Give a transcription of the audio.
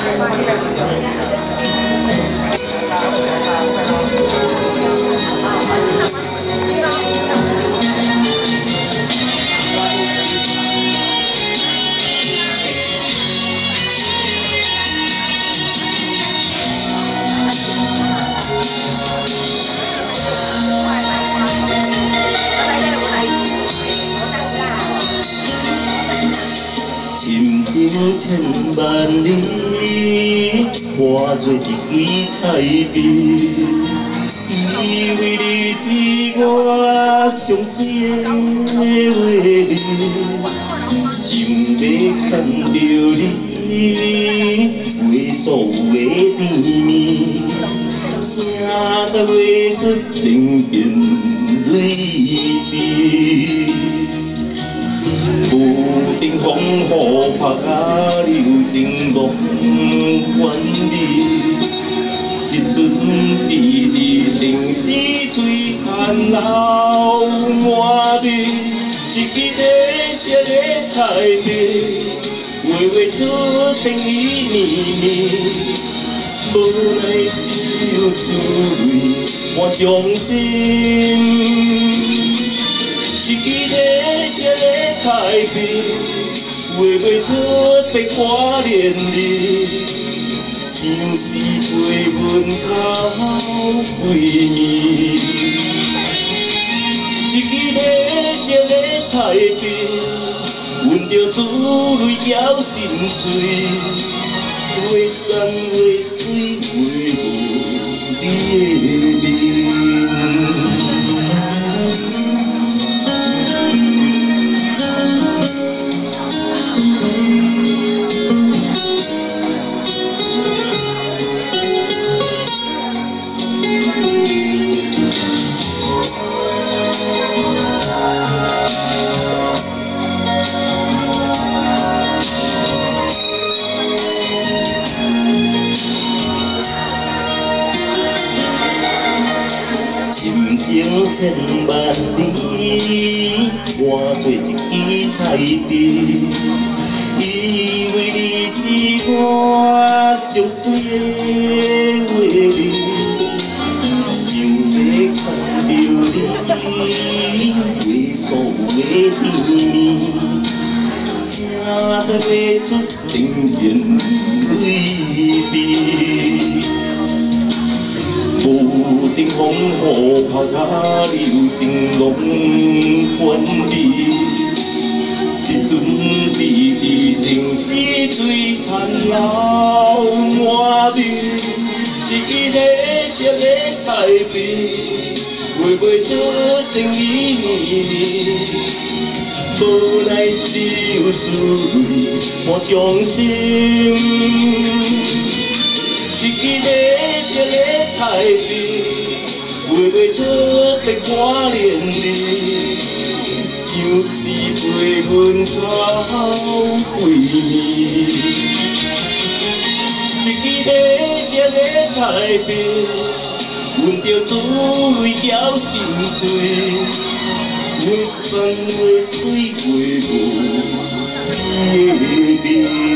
心情千万里，化作一支彩笔，以为你是我上水的画面，心要看到你，为所有的甜蜜，声才画出情变泪滴。 无情风雨拍甲流情浪翻离，一阵滴滴情丝璀璨流满地，一支白色的彩笔，画出情意绵绵，无奈只有珠泪我伤心。 一支白色的彩笔，画袂出白花连理，相思陪阮到归暝。一支白色的彩笔，阮着珠泪搅心碎，画山画水画无你的面。 心情千万里，换做一支彩笔，以为你是我上水的画面，想要看到你，为所有的甜蜜，声才画出情变泪滴。 无情风雨拍甲流情浪翻离，一阵滴滴情丝璀璨流满地，一支白色的彩笔，画袂出情意绵绵，无奈只有珠泪我伤心。 一支白色的彩笔，画袂出白花连理，相思陪阮到归暝。一支白色的彩笔，阮着珠泪搅心碎，画山画水画无你的面。